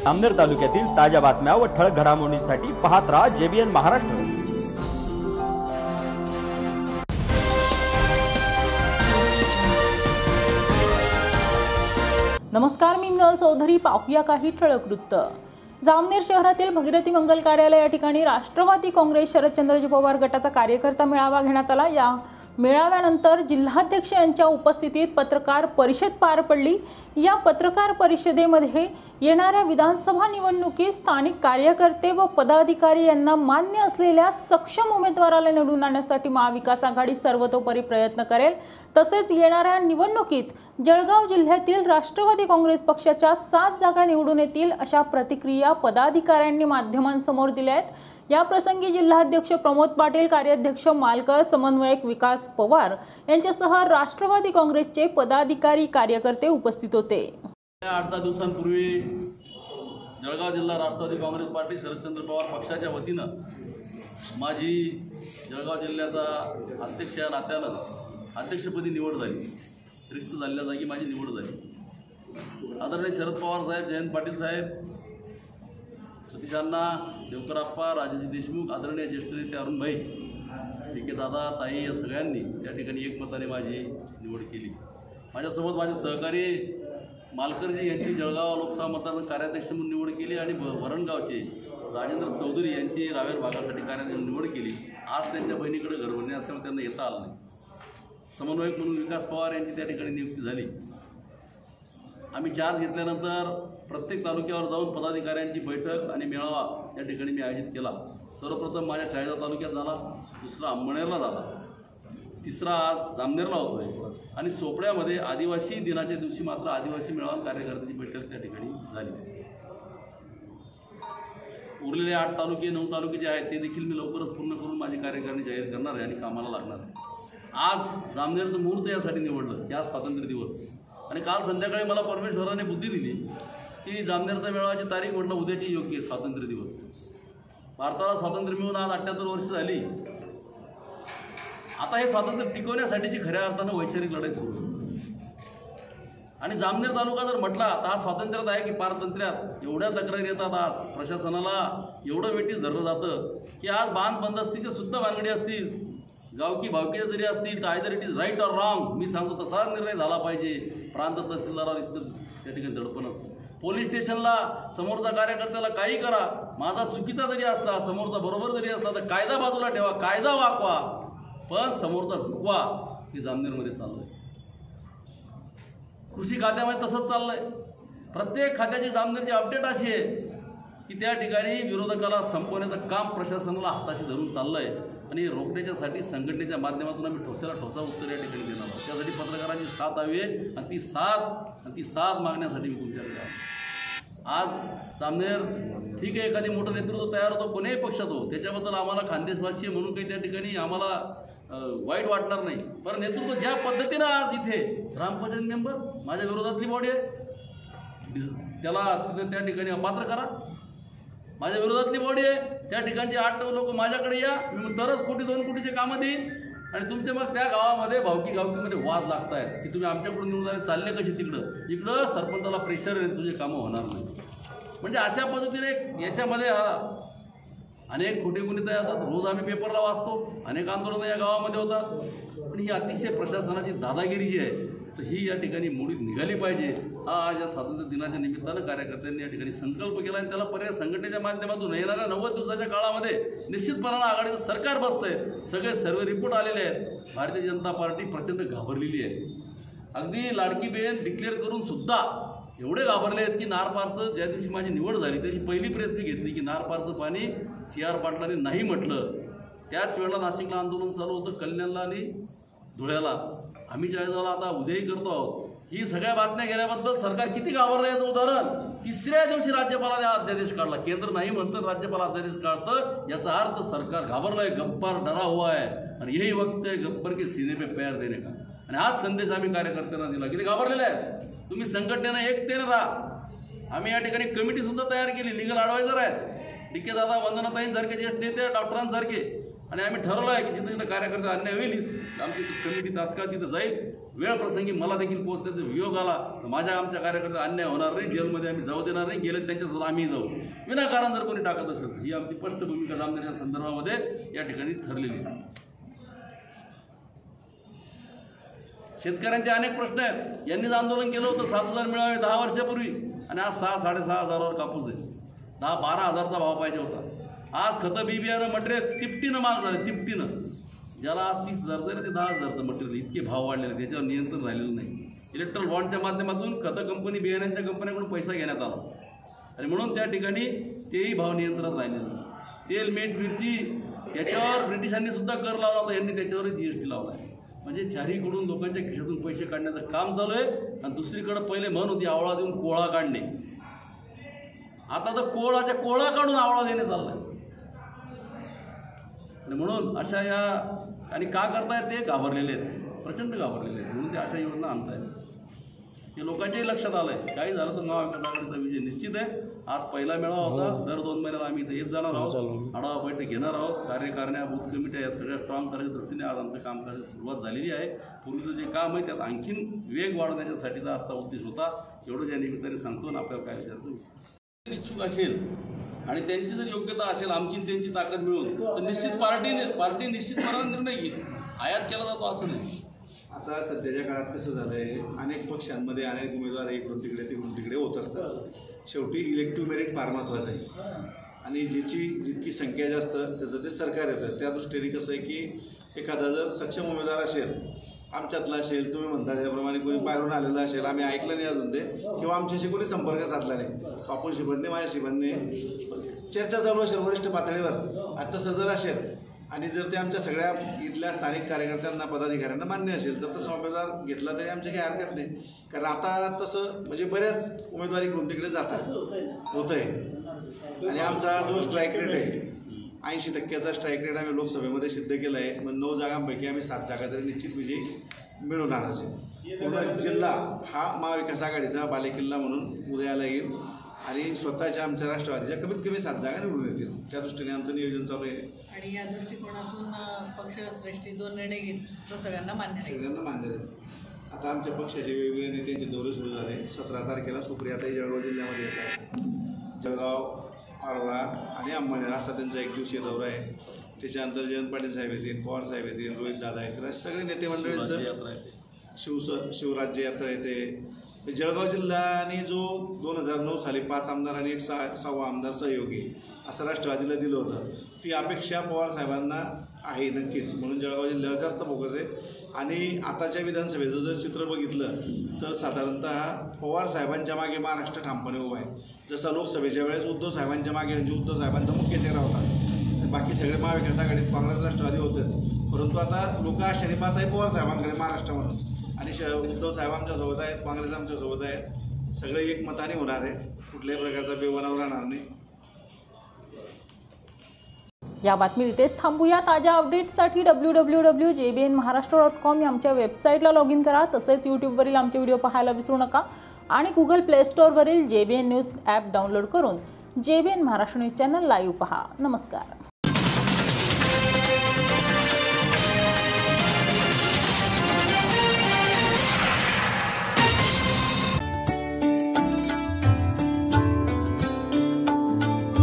जामनेर तालुक्यातील ताज्या बातम्या व ठळक घडामोडींसाठी पाहत राहा JBN महाराष्ट्र। नमस्कार, मी मिनल चौधरी। पाहूया काही ठळक वृत्त। जामनेर शहरातील भगीरथी मंगल कार्यालय या ठिकाणी राष्ट्रवादी काँग्रेस शरदचंद्रजी पवार गटाचा कार्यकर्ता मेळावा घेण्यात आला। या मेळाव्यानंतर जिल्हाध्यक्ष यांच्या उपस्थितीत पत्रकार परिषद पार पडली। या पत्रकार परिषदेमध्ये येणाऱ्या विधानसभा निवडणुकीत स्थानिक कार्यकर्ते व पदाधिकारी यांना मान्य असलेल्या सक्षम उमेदवाराला निवडून आणण्यासाठी महाविकास आघाडी सर्वतोपरी प्रयत्न करेल। तसेच येणाऱ्या निवडणुकीत जळगाव जिल्ह्यातील राष्ट्रवादी काँग्रेस पक्षाच्या 7 जागा निवडून येतील अशा प्रतिक्रिया पदाधिकाऱ्यांनी माध्यमांसमोर दिल्या आहेत। या प्रसंगी जिल्हाध्यक्ष प्रमोद पाटील, कार्याध्यक्ष मालकर, समन्वयक विकास पवार यांच्यासह राष्ट्रवादी काँग्रेसचे पदाधिकारी कार्यकर्ते उपस्थित होते। 8-10 दिवसांपूर्वी जळगाव जिल्हा राष्ट्रवादी काँग्रेस पार्टी शरदचंद्र पवार पक्षाच्या वतीनं माझी जळगाव जिल्ह्याचा अध्यक्ष या नात्यानं अध्यक्षपदी निवड झाली। रिक्त झालेल्या जागी माझी निवड झाली। आदरणीय शरद पवार साहेब, जयंत पाटील साहेब, सतीशांना, देवकरप्पा, राजेश देशमुख, आदरणीय ज्येष्ठ नेते अरुण भाई, DK दादा, ताई या सगळ्यांनी या ठिकाणी एकमताने माझी निवड केली। माझ्यासोबत माझे सहकारी मालकरजी यांची जळगाव लोकसभा मतदारसंघ कार्याध्यक्ष म्हणून निवड केली आणि वरणगावचे राजेंद्र चौधरी यांची रावेर भागासाठी कार्याध्यक्ष निवड केली। आज त्यांच्या बहिणीकडे घरभरणी असल्यामुळे त्यांना येता आलं नाही। समन्वयक म्हणून विकास पवार यांची त्या ठिकाणी नियुक्ती झाली। आम्ही चार्ज घेतल्यानंतर प्रत्येक तालुक्यावर जाऊन पदाधिकाऱ्यांची बैठक आणि मेळावा या ठिकाणी मी आयोजित केला। सर्वप्रथम माझ्या चाळीसगाव तालुक्यात झाला, दुसरा अंबनेरला झाला, तिसरा आज जामनेरला होतोय आणि चोपड्यामध्ये आदिवासी दिनाच्या दिवशी मात्र आदिवासी मेळावा कार्यकर्त्यांची बैठक त्या ठिकाणी झाली। उरलेले 8 तालुके 9 तालुके जे आहेत ते देखील मी लवकरच पूर्ण करून माझी कार्यकारिणी जाहीर करणार आहे आणि कामाला लागणार आहे। आज जामनेरचं मुहूर्त यासाठी निवडलं की आज स्वातंत्र्य दिवस आणि काल संध्याकाळी मला परमेश्वराने बुद्धी दिली की जामनेरचा मेळाव्याची तारीख म्हटलं उद्याची योग्य आहे, स्वातंत्र्य दिवस। भारताला स्वातंत्र्य मिळून आज 78 वर्ष झाली। आता हे स्वातंत्र्य टिकवण्यासाठीची खऱ्या अर्थानं वैचारिक लढाई सुरू आहे आणि जामनेर तालुका जर म्हटला तर हा स्वातंत्र्यात आहे की पारतंत्र्यात? एवढ्या तक्रारी येतात आज प्रशासनाला, एवढं वेटीस धरलं जातं की आज बांध बंदस्तीच्या सुद्धा भानगडी असतील, गावकी भावकीचे जरी असतील तर either it is right or wrong, मी सांगतो तसाच निर्णय झाला पाहिजे। प्रांत तहसीलदारावर इतकं त्या ठिकाणी दडपण असतं। पोलीस स्टेशनला समोरचा कार्यकर्त्याला काही करा, माझा चुकीचा जरी असला, समोरचा बरोबर जरी असला तर कायदा बाजूला ठेवा, कायदा वाकवा, पण समोरचा झुकवा। हे जामनेरमध्ये चाललंय। कृषी खात्यामध्ये तसंच चाललंय। प्रत्येक खात्याची जामनेरची अपडेट अशी आहे की त्या ठिकाणी विरोधकाला संपवण्याचं काम प्रशासनाला हाताशी धरून चाललंय आणि रोखण्याच्यासाठी संघटनेच्या माध्यमातून आम्ही ठोसाला ठोसा उत्तर या ठिकाणी देणार आहोत। त्यासाठी पत्रकारांची साथ हवी आहे आणि ती साथ मागण्यासाठी मी तुमच्याकडे आहे। आज जामनेर ठीक आहे, एखादी मोठं नेतृत्व तयार होतो, कोणीही पक्षात हो, त्याच्याबद्दल आम्हाला खानदेशवासी म्हणून काही त्या ठिकाणी आम्हाला वाईट वाटणार नाही। पण नेतृत्व ज्या पद्धतीनं आज इथे ग्रामपंचायत मेंबर माझ्या विरोधातली बॉडी आहे, त्याला तिथे त्या ठिकाणी अपात्र करा। माझ्या विरोधातली बॉडी आहे, त्या ठिकाणचे 8-9 लोक माझ्याकडे या, मी तरच 1-2 कोटीचे कामं देईन आणि तुमचे मग त्या गावामध्ये गावकीमध्ये वाद लागत आहेत की तुम्ही आमच्याकडून निवडून जाणे चालले कसे इकडं सरपंचाला प्रेशर आहे, तुझे कामं होणार नाही। म्हणजे अशा पद्धतीने याच्यामध्ये अनेक खोटे गुन्हे तयार होतात। रोज आम्ही पेपरला वाचतो, अनेक आंदोलनं या गावामध्ये होतात। पण ही अतिशय प्रशासनाची दादागिरी जी आहे तर ही या ठिकाणी मोडीत निघाली पाहिजे। हा आज या स्वातंत्र्य दिनाच्या निमित्तानं कार्यकर्त्यांनी या ठिकाणी संकल्प केला आणि त्याला पर्याय संघटनेच्या माध्यमातून येणाऱ्या 90 दिवसाच्या काळामध्ये निश्चितपणानं आघाडीचं सरकार बसतंय। सगळे सर्वे रिपोर्ट आलेले आहेत। भारतीय जनता पार्टी प्रचंड घाबरलेली आहे। अगदी लाडकी बहीण डिक्लेअर करून सुद्धा एवढे घाबरले आहेत की नारपारचं ज्या दिवशी माझी निवड झाली त्याची पहिली प्रेस मी घेतली की नारपारचं पाणी CR पाटलांनी नाही म्हटलं। त्याच वेळेला नाशिकला आंदोलन चालू होतं, कल्याणला आणि धुळ्याला। आम्ही चाळीसगावला आता उद्याही करतो आहोत। ही सगळ्या बातम्या गेल्याबद्दल सरकार किती घाबरलं याचं उदाहरण, 3ऱ्या दिवशी राज्यपालाने अध्यादेश काढला। केंद्र नाही म्हणतं, राज्यपाल अध्यादेश काढतं, याचा अर्थ सरकार घाबरलंय, गब्बर डरा हुआ है और यही वक्त है गब्बर के सीने पे पैर देने का। आणि हाच संदेश आम्ही कार्यकर्त्यांना दिला की घाबरलेले आहेत, तुम्ही संघटनेनं एकतेने राहा। आम्ही या ठिकाणी कमिटी सुद्धा तयार केली, लिगल ॲडवायझर आहेत, DK दादा, वंदनाताईंसारखे ज्येष्ठ नेते, डॉक्टरांसारखे, आणि आम्ही ठरवलं आहे की जिथं जिथं कार्यकर्ते अन्याय होईल आमची कमिटी तात्काळ तिथं जाईल वेळ प्रसंगी मला देखील पोहोचण्याचा वियोग आला तर आमच्या कार्यकर्त्याचा अन्याय होणार नाही, जेलमध्ये आम्ही जाऊ देणार नाही, गेले त्यांच्यासोबत आम्ही जाऊ, विनाकारण जर कोणी टाकत असेल ही आमची स्पष्ट भूमिका जामनेरच्या संदर्भामध्ये या ठिकाणी ठरलेली आहे. शेतकऱ्यांचे अनेक प्रश्न आहेत. यांनीच आंदोलन केलं होतं 7,000 मिळावे 10 वर्षापूर्वी आणि आज 6-6.5 हजारावर कापूस आहे. 10-12 हजारचा भाव पाहिजे होता. आज खतं बी बियाणं मटेरियल तिपटीनं महाग झालं, तिपटीनं. ज्याला आज 30,000चं आहे ते 10,000चं मटेरियल, इतके भाव वाढलेले, त्याच्यावर नियंत्रण राहिलेलं नाही. इलेक्ट्रॉल बॉन्डच्या माध्यमातून खतं कंपनी बियाण्यांच्या कंपन्यांकडून पैसा घेण्यात आला आणि म्हणून त्या ठिकाणी तेही भाव नियंत्रणात राहिलेले नाही. तेल, मीठ, मिरची याच्यावर ब्रिटिशांनी सुद्धा कर लावला होता, यांनी त्याच्यावरही GST लावला आहे. म्हणजे चारीकडून लोकांच्या खिशातून पैसे काढण्याचं काम चालू आहे आणि दुसरीकडे पहिले म्हण होती आवळा देऊन कोळा काढणे, आता तर कोळा काढून आवळा देणे चाललाय. आणि म्हणून अशा या आणि का करतायत ते घाबरलेले आहेत, प्रचंड घाबरलेले आहेत, म्हणून ते अशा योजना आणतायत. हे लोकांच्याही लक्षात आलं आहे. काही झालं तर महाविकास आघाडीचा विजय निश्चित आहे. आज पहिला मेळावा होता, दर 2 महिन्याला आम्ही इथं येत जाणार आहोत, आढावा बैठक घेणार आहोत, कार्यकारिण्या, बूथ कमिट्या या सगळ्या स्ट्रॉंग करायच्या दृष्टीने आज आमचं काम करायची सुरुवात झालेली आहे. पूर्वीचं जे काम आहे त्यात आणखीन वेग वाढवण्यासाठीचा आजचा उद्देश होता. एवढं या निमित्ताने सांगतो आणि आपल्याला काय विचारतो इच्छुक असेल आणि त्यांची जर योग्यता असेल, आमची त्यांची ताकद मिळून, तर निश्चित पार्टी निश्चितपणे निर्णय घेईल. आयात केला जातो असं नाही. आता सध्याच्या काळात कसं झालं आहे, अनेक पक्षांमध्ये अनेक उमेदवार इकडून तिकडे होत असतात. शेवटी इलेक्टिव्ह मेरिट फार महत्त्वाचं आहे आणि जितकी संख्या जास्त त्याचं ते सरकार येतं. त्या दृष्टीने कसं आहे की एखादा जर सक्षम उमेदवार असेल, आमच्यातला असेल, तुम्ही म्हणता त्याप्रमाणे कोणी बाहेरून आलेलं असेल, आम्ही ऐकलं नाही अजून ते, किंवा आमच्याशी कोणी संपर्क साधला नाही, बापूंशी बनणे, माझ्याशी बनणे, चर्चा चालू असेल वरिष्ठ पातळीवर, आता तसं जर असेल आणि जर ते आमच्या सगळ्या इथल्या स्थानिक कार्यकर्त्यांना, पदाधिकाऱ्यांना मान्य असेल तर तसा उमेदवार घेतला तरी आमची काही हरकत नाही. कारण आता तसं म्हणजे बऱ्याच उमेदवारी इकडून तिकडे जातात होत आहे आणि आमचा जो स्ट्राईक रेट आहे 80% स्ट्राईक रेट आम्ही लोकसभेमध्ये सिद्ध केला आहे. मग 9 जागांपैकी आम्ही 7 जागा तरी निश्चित विजयी मिळवणारच आहे. पूर्ण जिल्हा हा महाविकास आघाडीचा बालेकिल्ला म्हणून उदयाला येईल आणि स्वतःच्या आमच्या राष्ट्रवादीच्या कमीत कमी 7 जागा निवडून येतील. त्या दृष्टीने आमचं नियोजन चालू आहे आणि या दृष्टिकोनातून पक्षश्रेष्ठी जो निर्णय घेईल तो सगळ्यांना मान्य आहे. आता आमच्या पक्षाचे वेगवेगळे नेत्यांचे दौरे सुरू झाले. 17 तारखेला सुप्रियाताई जळगाव जिल्ह्यामध्ये येतात. जळगाव, पारोळा आणि अंमळनेर असा त्यांचा 1 दिवसीय दौरा आहे. त्याच्यानंतर जयंत पाटील साहेब येतील, पवार साहेब येतील, रोहित दादा येतील, असे सगळे नेते मंडळींचं शिवराज्य यात्रा येते. जळगाव जिल्ह्याने जो 2009 साली 5 आमदार आणि 1 6वा आमदार सहयोगी असं राष्ट्रवादीला दिलं होतं, ती अपेक्षा पवार साहेबांना आहे नक्कीच. म्हणून जळगाव जिल्ह्यावर जास्त फोकस आहे. आणि आताच्या विधानसभेचं जर चित्र बघितलं तर साधारणतः पवार साहेबांच्या मागे महाराष्ट्र ठामपणे उभा आहे. जसं लोकसभेच्या वेळेस उद्धव साहेबांच्या मागे म्हणजे उद्धव साहेबांचा मुख्य चेहरा होता, बाकी सगळे महाविकास आघाडीत काँग्रेस राष्ट्रवादी होतेच. परंतु आता लोक आशाने पाहत आहे पवार साहेबांकडे महाराष्ट्रामधून आणि उद्धव साहेब आमच्यासोबत आहेत, काँग्रेस आमच्यासोबत आहेत, सगळे एकमताने होणार आहे, कुठल्याही प्रकारचा बेवनाव राहणार नाही. या बातमी इथेच थांबूया. ताज्या अपडेट्ससाठी www.jbnmaharashtra.com या आमच्या वेबसाईटला लॉग इन करा. तसेच यूट्यूबवरील आमचे व्हिडिओ पाहायला विसरू नका आणि गुगल प्ले स्टोअरवरील JBN न्यूज ॲप डाउनलोड करून JBN Maharashtra news channel live पहा. नमस्कार.